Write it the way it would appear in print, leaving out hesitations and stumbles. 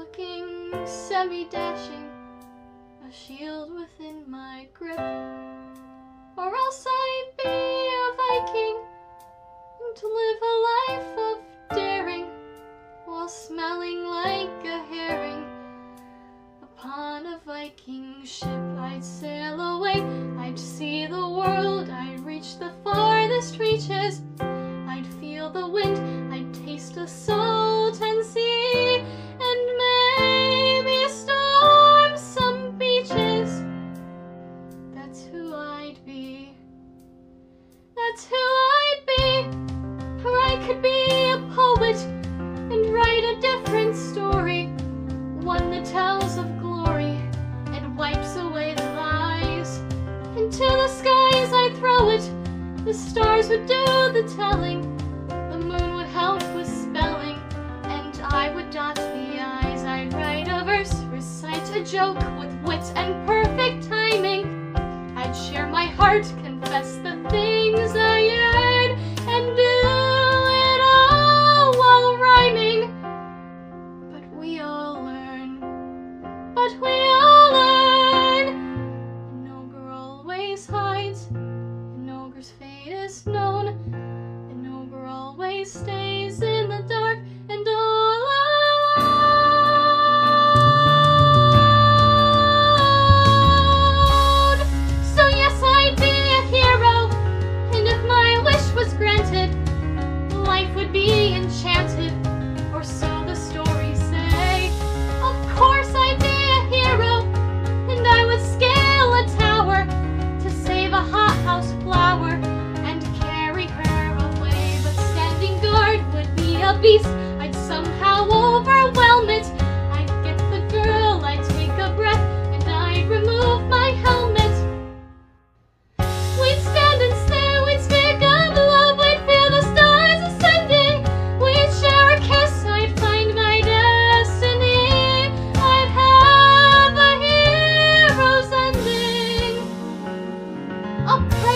semi-walking, semi-dashing, a shield within my grip. Or else I'd be a Viking, to live a life of daring, while smelling like a herring. Upon a Viking ship I'd sail away, I'd see the world, I'd reach the farthest reaches. I'd feel the wind, I'd taste the salt and sea, and maybe storm some beaches. That's who I'd be. That's who I'd be. Or I could be a poet and write a different story, one that tells of glory and wipes away the lies. Into the skies I'd throw it, the stars would do the telling, the moon would help with spelling, and I would dot the i's. I'd write a verse, recite a joke with wit and perfect timing. I'd share my heart, confess the things I heard, and do it all while rhyming. But we all learn, but we all learn. An ogre always hides, an ogre's fate is known. An ogre always stays in the dark and all alone. So yes, I'd be a hero, and if my wish was granted, life would be enchanted, or so the stories say. Of course I'd be a hero, and I would scale a tower to save a hothouse flower and carry her away. But standing guard would be a beast, I'd somehow overwhelm it. I'd get the girl, I'd take a breath, and I'd remove my helmet. We'd stand and stare, we'd speak of love, we'd feel the stars ascending. We'd share a kiss, I'd find my destiny. I'd have a hero's ending. A